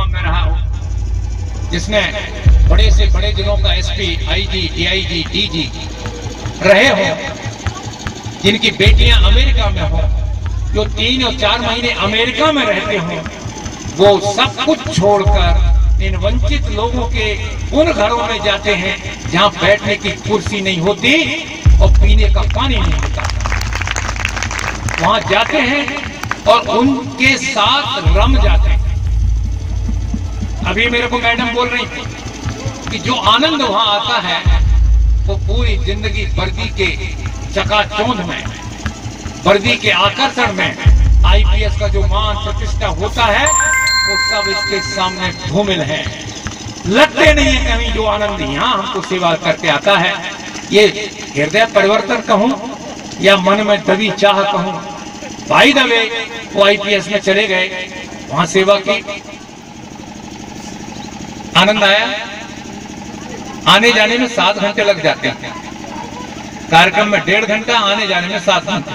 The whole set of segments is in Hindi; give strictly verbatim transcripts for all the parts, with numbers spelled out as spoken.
यूनिफॉर्म में रहा हूं, जिसने बड़े से बड़े जिलों का एसपी, आईजी, डीआईजी, डीजी रहे हों, जिनकी बेटियां अमेरिका में हों, जो तीन और चार महीने अमेरिका में रहते हों, वो सब कुछ छोड़कर इन वंचित लोगों के उन घरों में जाते हैं जहां बैठने की कुर्सी नहीं होती और पीने का पानी नहीं होता। वहां जाते हैं और उनके साथ रम जाते हैं। अभी मेरे को मैडम बोल रही थी कि जो आनंद वहां आता है वो पूरी जिंदगी वर्दी के चकाचौंध में, वर्दी के आकर्षण में, आईपीएस का जो मान प्रतिष्ठा होता है वो सब इसके सामने धूमिल है। लगते नहीं है कहीं जो आनंद यहाँ हमको सेवा करके आता है। ये हृदय परिवर्तन कहूं या मन में दबी चाह कहूं, भाई दबे वो आईपीएस में चले गए, वहां सेवा की, आनंद आया। आने जाने में सात घंटे लग जाते हैं, कार्यक्रम में डेढ़ घंटा, आने जाने में सात घंटे।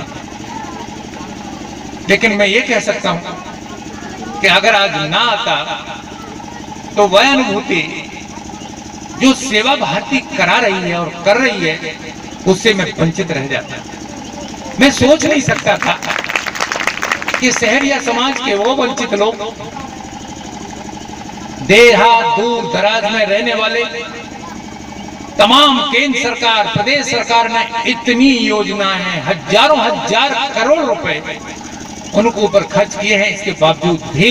लेकिन मैं ये कह सकता हूं कि अगर आज ना आता तो वह अनुभूति जो सेवा भारती करा रही है और कर रही है उससे मैं वंचित रह जाता। मैं सोच नहीं सकता था कि शहर या समाज के वो वंचित लोग, देहात दूर दराज में रहने वाले, तमाम केंद्र सरकार, प्रदेश सरकार ने इतनी योजनाएं, हजारों हजार करोड़ रुपए उनके ऊपर खर्च किए हैं, इसके बावजूद भी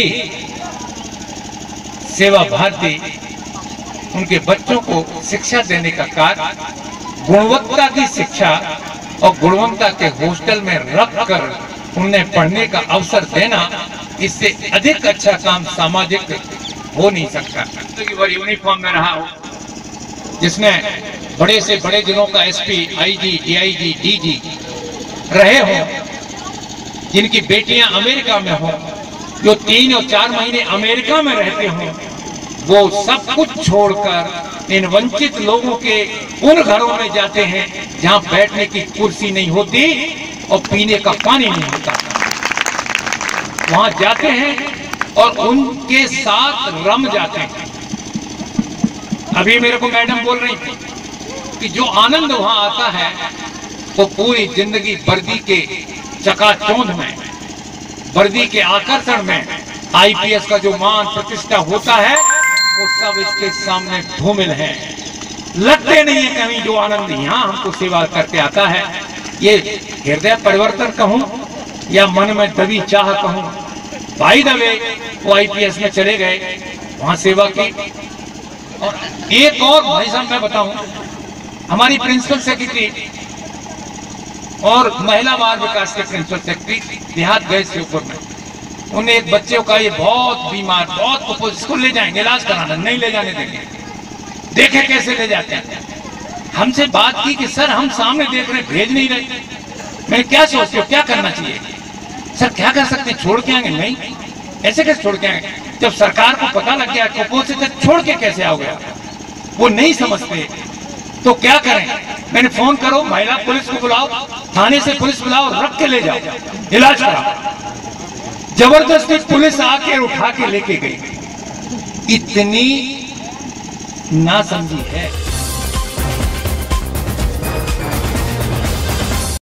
सेवा भारती उनके बच्चों को शिक्षा देने का कार्य, गुणवत्ता की शिक्षा और गुणवत्ता के हॉस्टल में रखकर उन्हें पढ़ने का अवसर देना, इससे अधिक अच्छा काम सामाजिक हो नहीं सकता। यूनिफॉर्म में रहा हूं, जिसने बड़े से बड़े जिलों का एसपी, आईजी, डीआईजी, डीजी रहे हों, जिनकी बेटियां अमेरिका में हों, जो तीन और चार महीने अमेरिका में रहते हों, वो सब कुछ छोड़कर इन वंचित लोगों के उन घरों में जाते हैं जहां बैठने की कुर्सी नहीं होती और पीने का पानी नहीं होता। वहां जाते हैं और उनके साथ रम जाते हैं। अभी मेरे को मैडम बोल रही थी कि जो आनंद वहां आता है वो पूरी जिंदगी वर्दी के चकाचौंध में, वर्दी के आकर्षण में, आईपीएस का जो मान प्रतिष्ठा होता है वो सब इसके सामने धूमिल है। लगते नहीं है कहीं जो आनंद यहाँ हमको सेवा करके आता है। ये हृदय परिवर्तन कहूं या मन में दबी चाह कहूं, भाई दबे वो आईपीएस में चले गए, वहां सेवा की। और एक और भाई साहब मैं बताऊं, हमारी प्रिंसिपल सेक्रेटरी और महिला बाल विकास के प्रिंसिपल सेक्रेटरी देहात गए श्योपुर में, उन्हें एक बच्चे का ये बहुत बीमार, बहुत कुपोषित, इसको ले जाएंगे इलाज कराना, नहीं ले जाने देंगे। देखे कैसे ले जाते हैं। हमसे बात की कि सर हम सामने देख रहे, भेज नहीं रहे। मैं क्या सोचते हो, क्या करना चाहिए? सर क्या कर सकते हैं, छोड़ के आएंगे? नहीं, ऐसे कैसे छोड़ के आएंगे? जब सरकार को पता लग गया कुपोषित है, छोड़ के कैसे आओगे? वो नहीं समझते तो क्या करें? मैंने फोन करो, महिला पुलिस को बुलाओ, थाने से पुलिस बुलाओ, रख के ले जाओ, इलाज कराओ। जबरदस्ती पुलिस आके उठा के लेके गई। इतनी नासमझी है।